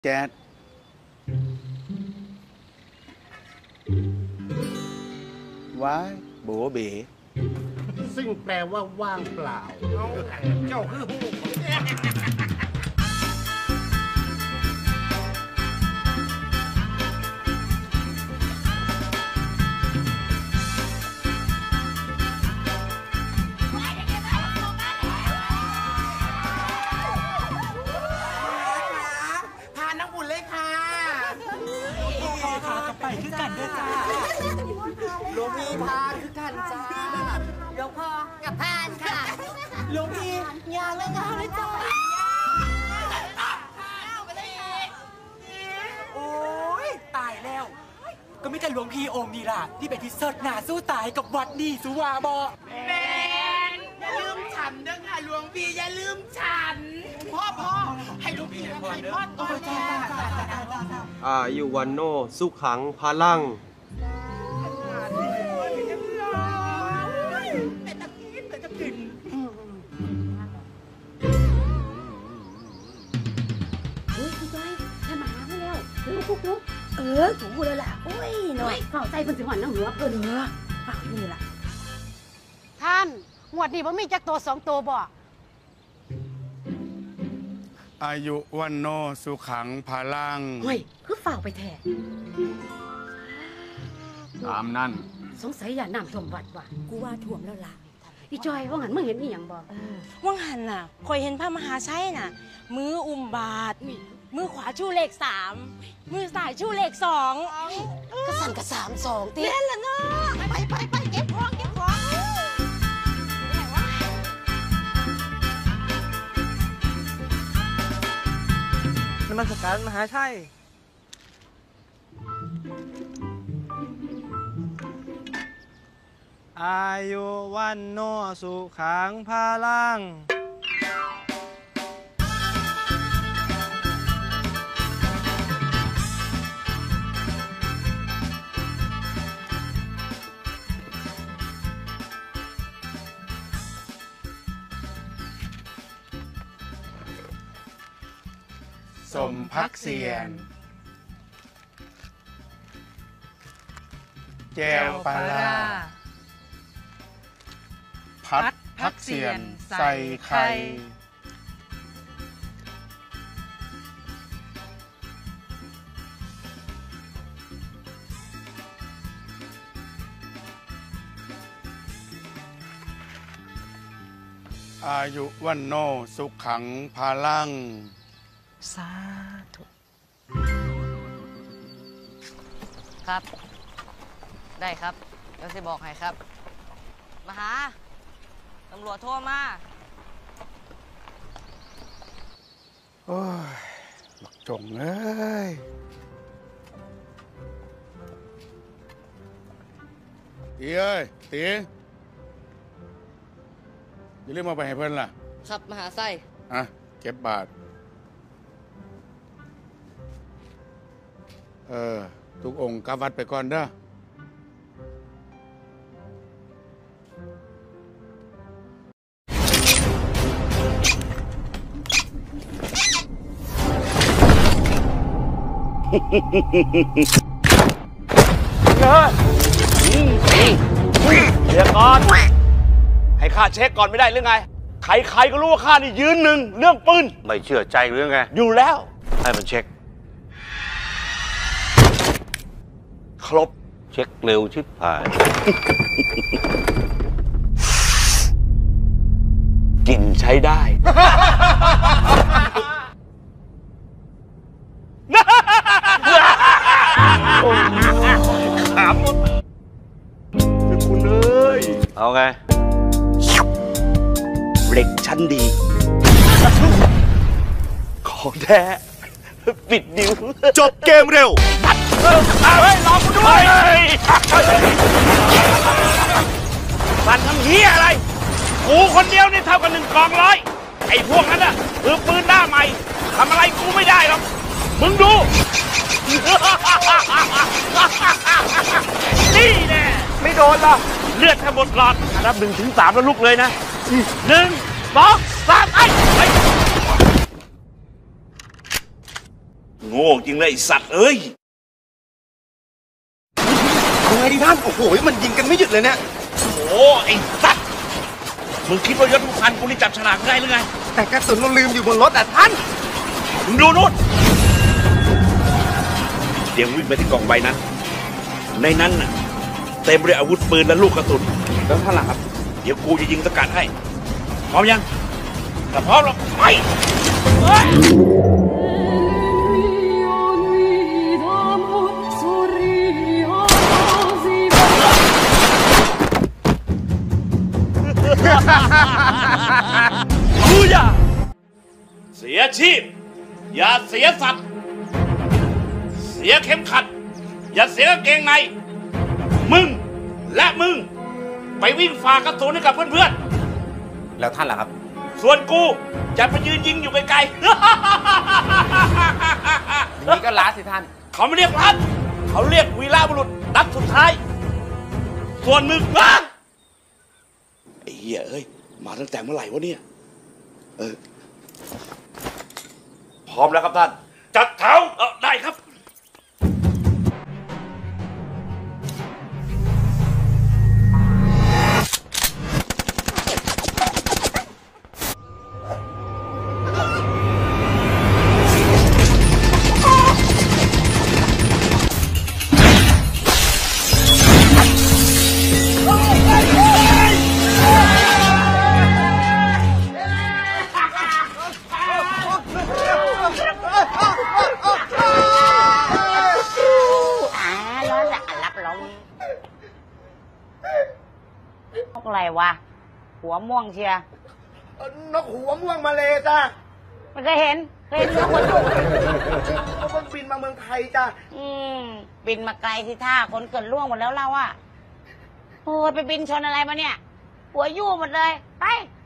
แจ๊ดว้ายโบเบ๋ซึ่งแปลว่าว่างเปล่าเจ้าคือผู้คือกันด้วยจ้าหลวงพี่พาคือกันจ้าหลวงพ่อกับพานค่ะหลวงพี่ยาเลยค่ะเลยจ้าโอ้ยตายแล้วก็ไม่แต่หลวงพี่องค์นี่ล่ะที่เป็นที่เสิร์ชหนาสู้ตายกับวัดนี่สุวาบอแมนอย่าลืมฉันด้วยค่ะหลวงพี่อย่าลืมฉันพ่อให้หลวงพี่ให้พ่อตัวจ้าอายุวันโนสุขังพลังถูกเลยล่ะโอ้ยหน่อยเฝ้าใจเพิ่นสิหอนน้ำหัวเพิ่นเฝ้าอยู่นี่ล่ะท่านหมวดนี่บ่มีจักตัว2ตัวบ่อายุวันโนสุขังพลังเฮ้ยคือเฝ้าไปแท้ตามนั่นสงสัยอย่าน้ำท่วมวัดว่ะกูว่าท่วมแล้วล่ะอีจอยว่าหันมึงเห็นอีหยังบ่ว่างหันน่ะคอยเห็นพระมหาชัยน่ะมืออุ้มบาทมือขวาชูเลข3มือซ้ายชูเลข2 ก็สั่นกับ3 2ติเล่นละเนาะไปเก็บของนมัสการมหาชัยอายุวันโนสุขังพลังสมพักเสียนแจวปลาพัดเสียนใส่ไข่อายุวันโนสุขังพลังสาธุครับได้ครับเดี๋ยวจะบอกให้ครับมาหาตำรวจโทรมาโอ้ยบักจงเอ้ยตีเอ้ยตีอย่าลืมเอาไปให้เพิ่นล่ะครับมหาไส้เก็บบาททุกองค์กลับวัดไปก่อนเด้อเดี๋ยวก่อนให้ข้าเช็คก่อนไม่ได้หรือไงใครก็รู้ว่าข้านี่ยืนหนึ่งเรื่องปืนไม่เชื่อใจหรือไงอยู่แล้วให้มันเช็คครบเช็คเร็วชิบหายกินใช้ได้ขำเป็นคุณเลยเอาไงเหล็กชั้นดีของแท้ปิดนิ้วจบเกมเร็วเฮ้ยรอกูด้วยสั่นทำเหี้ยอะไรกูคนเดียวนี่เท่ากับ1 กองร้อยไอ้พวกนั้นน่ะคือปืนหน้าใหม่ทำอะไรกูไม่ได้หรอกมึงดูนี่แน่ไม่โดนหรอกเลือดแทบหมดหลอดนับ1 ถึง 3แล้วลุกเลยนะ1 2 3ไอ้โง่จริงเลยไอ้สัตว์เอ้ยเอาไงดีท่าน โอ้โห มันยิงกันไม่หยุดเลยเนี่ยโอ้ไอ้สัตว์มึงคิดว่ายศผู้พันกูนี่จับฉลากได้หรือไงแต่กระสุนเราลืมอยู่บนรถอ่ะท่านมึงดูนู่นเดี๋ยววิ่งไปที่กล่องใบนั้น ในนั้นน่ะเต็มไปด้วยอาวุธปืนและลูกกระสุนแล้วท่านล่ะครับเดี๋ยวกูจะยิงสกัดให้ พร้อมยังถ้าพร้อมแล้วไปกูอย่าเสียชีพ อย่าเสียสัตว์ เสียเข็มขัด อย่าเสียกางเกงใน มึงและมึงไปวิ่งฝ่ากระสุนให้กับเพื่อนๆแล้วท่านล่ะครับส่วนกูจะไปยืนยิงอยู่ไกลๆนี่ก็ล้าสิท่านเขาไม่เรียกรัดเขาเรียกวีรบุรุษนัดสุดท้าย ส่วนมึงบ้าไอ้เหี้ยเอ้ย มาตั้งแต่เมื่อไหร่วะเนี่ย พร้อมแล้วครับท่าน จัดแถวได้ครับนกอะไรวะ หัวม่วงเชียร์นกหัวม่วงมาเลยจ้าไม่เคยเห็นเนื้อคนดุมันบินมาเมืองไทยจ้าบินมาไกลที่ท่าคนเกิดล่วงหมดแล้วเราอะโอ้ยไปบินชนอะไรมาเนี่ย หัวยู่หมดเลย ไป